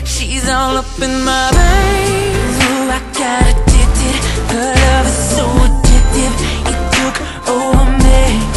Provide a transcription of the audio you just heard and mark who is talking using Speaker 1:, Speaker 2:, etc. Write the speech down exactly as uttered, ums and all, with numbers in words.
Speaker 1: She's all up in my veins. Ooh, I got addicted. Her love is so addictive. It took over me.